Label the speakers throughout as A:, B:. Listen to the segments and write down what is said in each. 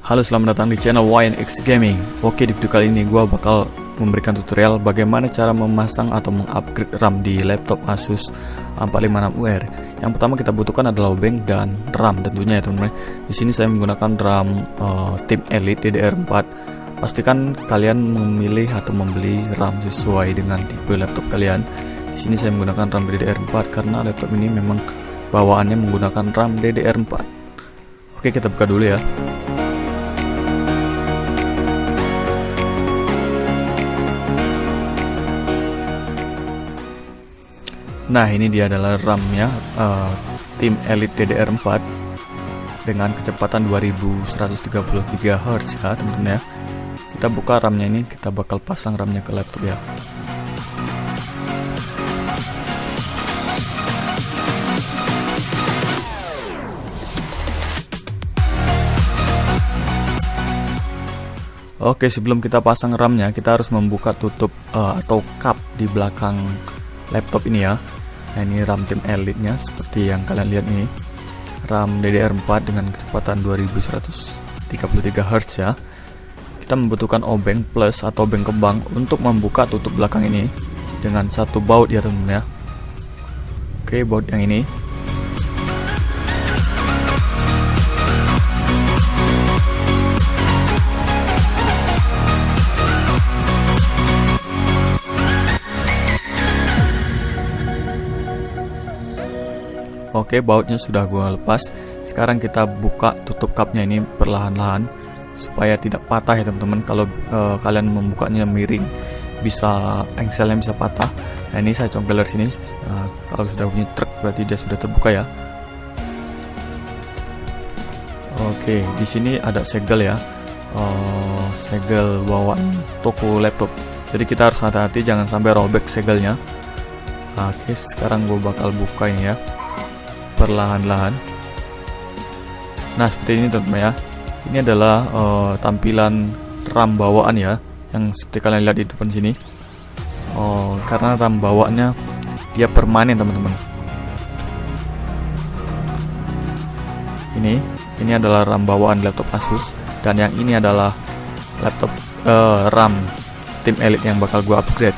A: Halo, selamat datang di channel YNX Gaming. Oke, di video kali ini gue bakal memberikan tutorial bagaimana cara memasang atau mengupgrade RAM di laptop Asus 456UR. Yang pertama kita butuhkan adalah obeng dan RAM tentunya ya teman-teman. Di sini saya menggunakan RAM Team Elite DDR4. Pastikan kalian memilih atau membeli RAM sesuai dengan tipe laptop kalian. Di sini saya menggunakan RAM DDR4 karena laptop ini memang bawaannya menggunakan RAM DDR4. Oke, kita buka dulu ya. Nah, ini dia adalah RAM-nya Team Elite DDR4 dengan kecepatan 2133 Hz ya teman-teman ya. Kita buka RAM-nya ini, kita bakal pasang RAM-nya ke laptop ya. Oke, sebelum kita pasang RAM-nya, kita harus membuka tutup atau cup di belakang laptop ini ya. Nah, ini RAM Team Elite-nya seperti yang kalian lihat ini. RAM DDR4 dengan kecepatan 2133 Hz ya. Kita membutuhkan obeng plus atau obeng kembang untuk membuka tutup belakang ini dengan satu baut ya teman-teman ya. Oke, baut yang ini. Oke, bautnya sudah gua lepas. Sekarang kita buka tutup cupnya ini perlahan-lahan supaya tidak patah ya teman-teman. Kalau kalian membukanya miring, bisa engselnya bisa patah. Nah, ini saya congkel dari sini. Kalau sudah bunyi truk berarti dia sudah terbuka ya. Oke, di sini ada segel ya. Segel bawaan toko laptop. Jadi kita harus hati-hati jangan sampai robek segelnya. Oke, sekarang gue bakal buka ini ya, perlahan-lahan. Nah, seperti ini teman-teman ya. Ini adalah tampilan RAM bawaan ya, yang seperti kalian lihat di depan sini. Karena RAM bawaannya dia permanen teman-teman. Ini adalah RAM bawaan laptop Asus, dan yang ini adalah laptop RAM Team Elite yang bakal gua upgrade.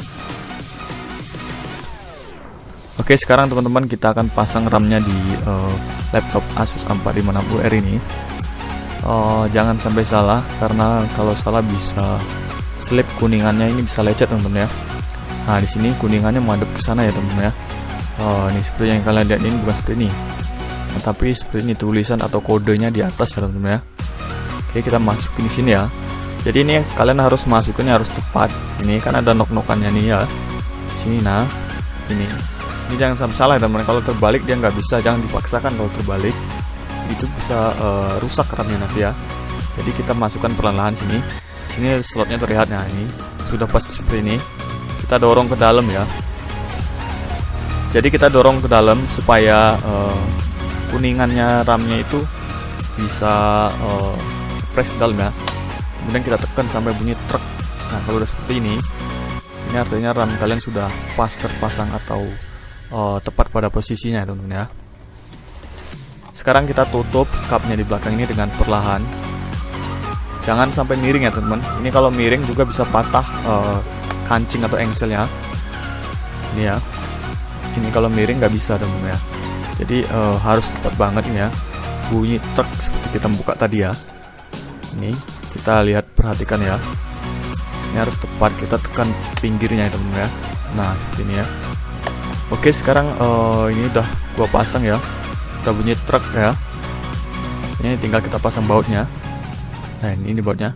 A: Oke, sekarang teman-teman kita akan pasang RAM-nya di laptop Asus 456UR ini. Jangan sampai salah, karena kalau salah bisa slip kuningannya ini bisa lecet teman-teman ya. Nah, di sini kuningannya menghadap ke sana ya teman-teman ya. Ini seperti yang kalian lihat ini bukan seperti ini. Nah, tapi seperti ini tulisan atau kodenya di atas ya teman-teman ya. Oke, kita masukin di sini ya. Jadi ini yang kalian harus masukinnya harus tepat. Ini kan ada nok-nokannya nih ya. Sini nah. Ini jangan sampai salah ya teman-teman. Kalau terbalik dia nggak bisa, jangan dipaksakan. Kalau terbalik itu bisa rusak RAM-nya nanti ya. Jadi kita masukkan perlahan-lahan sini. Sini slotnya terlihat. Nah, ini sudah pas seperti ini. Kita dorong ke dalam ya. Jadi kita dorong ke dalam supaya kuningannya RAM-nya itu bisa press ke dalam ya. Kemudian kita tekan sampai bunyi truk. Nah, kalau udah seperti ini artinya RAM kalian sudah pas terpasang atau tepat pada posisinya teman-teman ya. Sekarang kita tutup cupnya di belakang ini dengan perlahan. Jangan sampai miring ya teman-teman. Ini kalau miring juga bisa patah kancing atau engselnya. Ini ya. Ini kalau miring nggak bisa teman-teman ya. Jadi harus tepat banget ini ya. Bunyi truk seperti kita buka tadi ya. Ini kita lihat, perhatikan ya. Ini harus tepat, kita tekan pinggirnya ya teman-teman ya. Nah, seperti ini ya. Oke, sekarang ini udah gua pasang ya. Udah bunyi truk ya. Ini tinggal kita pasang bautnya. Nah, ini bautnya.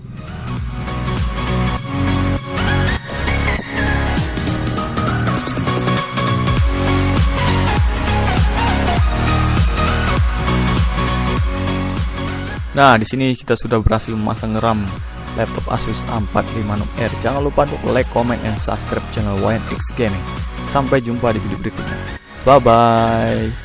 A: Nah, di sini kita sudah berhasil memasang RAM laptop Asus 456R. Jangan lupa untuk like, comment, dan subscribe channel YNX Gaming. Sampai jumpa di video berikutnya. Bye bye.